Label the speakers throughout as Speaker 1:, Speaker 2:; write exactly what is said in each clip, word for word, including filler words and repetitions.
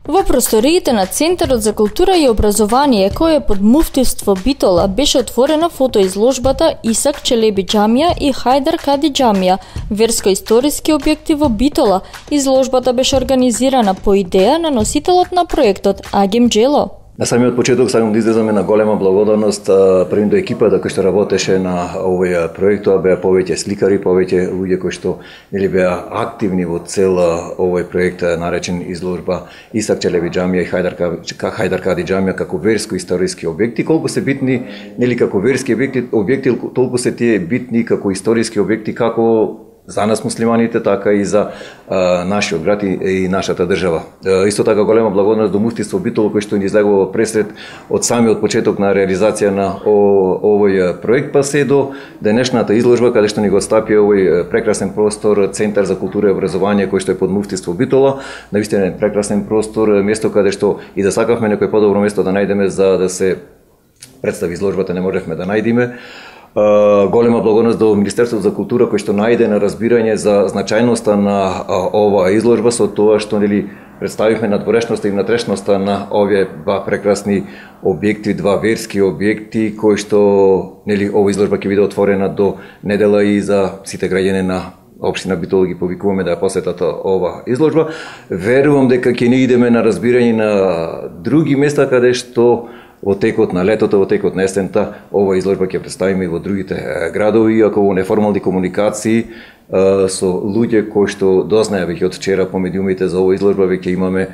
Speaker 1: Во просториите на Центарот за култура и образование, кој е под муфтиство Битола, беше отворена фотоизложбата Исак Челеби џамија и Хајдар Кади џамија, верско-историски објекти во Битола. Изложбата беше организирана по идеја на носителот на проектот Агим Джело.
Speaker 2: На самиот почеток сакам да изразиме на голема благодарност првим до екипата кој што работеше на овој проект. Тоа беа повеќе сликари, повеќе луѓе кои што или беа активни во цел овој проект наречен изложба Исак Челеби џамија и Хајдар Хајдар Кади џамија како верско-историски објекти. Колку се битни нели како верски објекти, објекти толку се тие битни како историски објекти како за нас муслиманите, така и за а, нашиот град и, и нашата држава. А, исто така голема благодарност до муфтиство Битола кој што ни излегува пресред од самиот почеток на реализација на о, овој проект па се до денешната изложба каде што ни го стапи овој прекрасен простор Центар за култура и образование кој што е под муфтиство Битола. Навистина прекрасен простор, место каде што и да сакавме некој подобро место да најдеме за да се представи изложбата, не можевме да најдеме. Uh, голема благодарност до Министерството за култура кој што најде на разбирање за значајноста на uh, оваа изложба со тоа што нели представивме надворешноста и внатрешноста на овие два прекрасни објекти, два верски објекти кои што нели оваа изложба ќе биде отворена до недела и за сите граѓани на општина Битола ги повикуваме да ја посетат ова изложба. Верувам дека ќе не идеме на разбирање на други места каде што во текот на летото, во текот на есента, ова изложба ќе представиме и во другите градови, иако во неформални комуникации со луѓе кои што дознаја веќе од вчера по медиумите за ова изложба, веќе имаме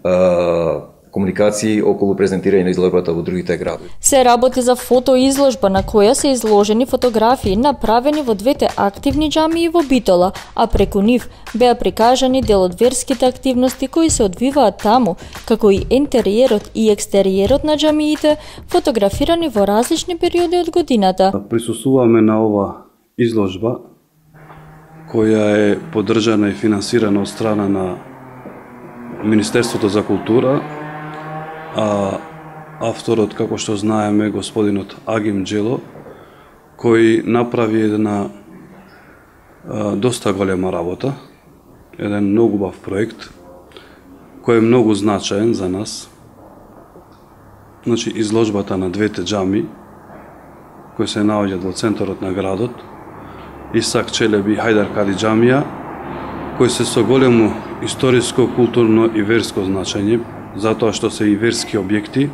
Speaker 2: комуникации околу презентирање на изложбата во другите градови.
Speaker 1: Се работи за фотоизложба на која се изложени фотографии направени во двете активни џамии во Битола, а преку нив беа прикажани дел од верските активности кои се одвиваат таму, како и интериерот и екстериерот на џамиите, фотографирани во различни периоди од годината.
Speaker 3: Присуствуваме на ова изложба која е поддржана и финансирана од страна на Министерството за култура, а авторот, како што знаеме, господинот Агим Джело, кој направи една а, доста голема работа, еден многу убав проект, кој е многу значаен за нас. Значи, изложбата на двете џами, кои се наоѓаат во центарот на градот, Исак Челеби и Хајдар Кади џамија, кои се со големо историско, културно и верско значење, затоа што се и верски објекти.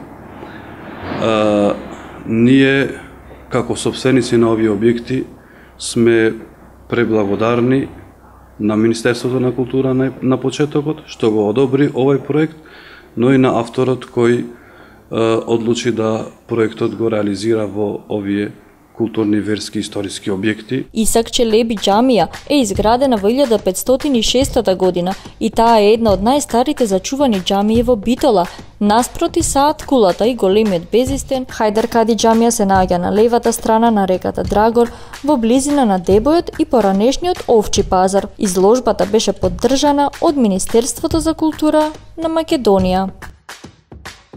Speaker 3: А, ние, како собственици на овие објекти, сме преблагодарни на Министерството на култура на, на почетокот, што го одобри овој проект, но и на авторот кој а, одлучи да проектот го реализира во овие културни, верски, историски објекти.
Speaker 1: Исак Челеби џамија е изградена во илјада петстотини и шеста година и таа е една од најстарите зачувани џамии во Битола. Наспроти Саат кулата и големиот безистен, Хајдар Кади џамија се наоѓа на левата страна на реката Драгор, во близина на Дебојот и поранешниот Овчи пазар. Изложбата беше поддржана од Министерството за култура на Македонија.